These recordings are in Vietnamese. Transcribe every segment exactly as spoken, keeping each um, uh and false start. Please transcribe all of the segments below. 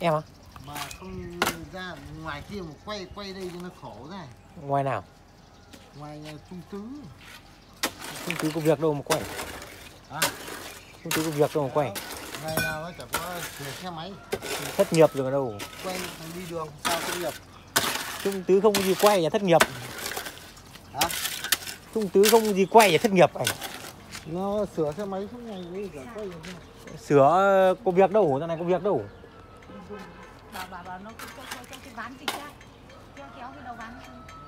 Em á? Mà không ra ngoài kia mà quay quay đây cho nó khổ này. Ngoài nào? Ngoài nhà Trung Tứ. Trung Tứ có việc đâu mà quay. À? Trung Tứ có việc đâu mà quay. Ngày nào nó chẳng có sửa xe máy. Thất nghiệp rồi đâu. Quay thằng đi đường sao thất nghiệp. Trung Tứ không có gì quay nhà thất nghiệp. Hả? Trung Tứ không có gì quay nhà thất nghiệp ảnh. Nó sửa xe máy suốt ngày với cả quay. Sửa có việc đâu, giờ này có việc đâu. Bảo bảo bảo nó cho cho cho cái ván dịch ra. Kéo kéo cái đầu ván.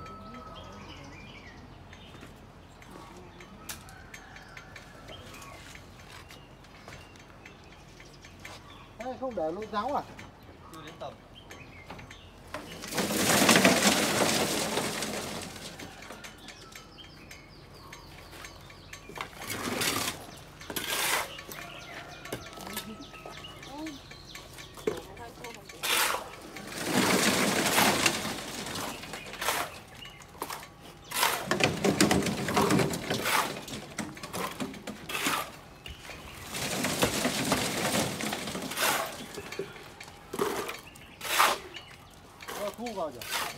Ê, không để lỗ giáo à? Chưa đến tầm. Thu vào chưa?